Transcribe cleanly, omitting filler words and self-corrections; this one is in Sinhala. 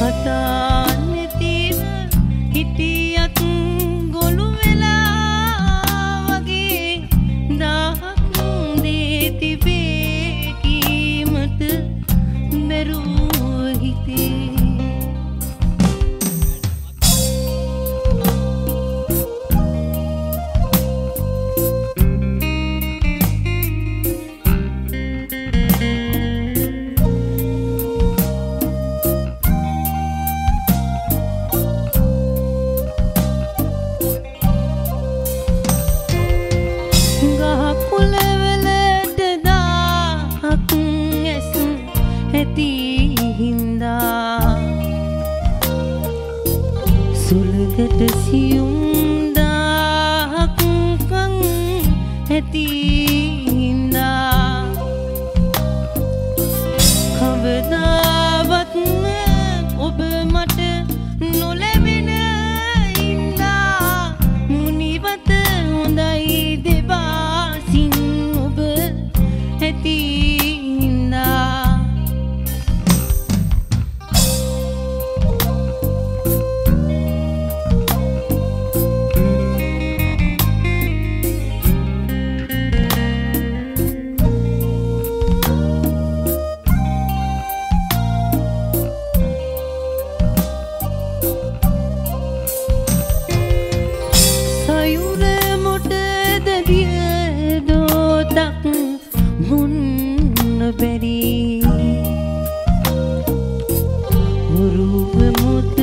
කතානෙතිව හිටියත් ගොළු වෙලා වගේ දහක් දේ තිබේ කීමට බැරුව හිතේ සුළඟට සියුම් දාහක් කන් ඇති හින්දා කවදාවත් ඔබ මට නොලැබෙන හින්දා මුනිවත හොඳයි දෙපාසින් ඔබ ඇති හින්දා බැරි උරුව මුත